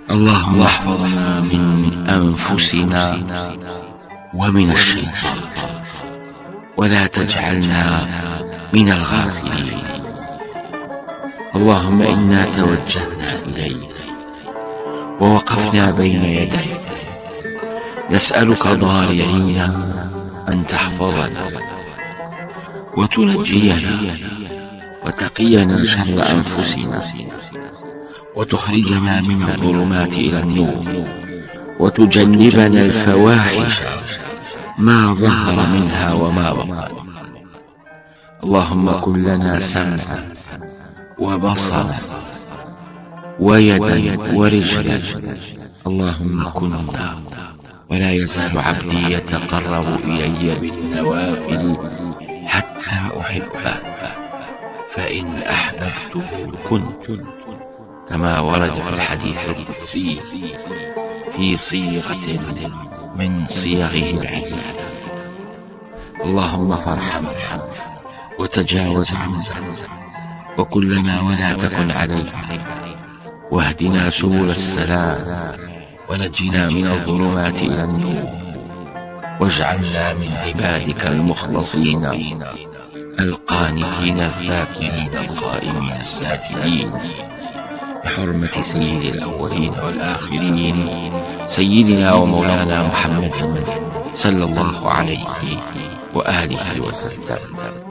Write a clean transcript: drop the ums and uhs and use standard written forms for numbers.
اللهم احفظنا من أنفسنا ومن الشيطان، ولا تجعلنا من الغافلين. اللهم إنا توجهنا إليك ووقفنا بين يديك، نسألك ضارعين أن تحفظنا وتنجينا وتقينا شر أنفسنا، وتخرجنا من الظلمات إلى النور، وتجنبنا الفواحش ما ظهر منها وما بطن. اللهم كن لنا سمعا وبصرا ويدا ورجلا. اللهم كنا، ولا يزال عبدي يتقرب إلي بالنوافل حتى أحبه، فإن أحببته كنت، كما ورد في الحديث القدسي في صيغة من صيغه العديدة. اللهم فارحمنا وتجاوز عنا، وكن لنا ولا تكن علينا، واهدنا سبل السلام، ونجنا من الظلمات إلى النور، واجعلنا من عبادك المخلصين القانتين الذاكرين القائمين الساجدين، بحرمة سيد الأولين والآخرين سيدنا ومولانا محمد صلى الله عليه وآله وسلم.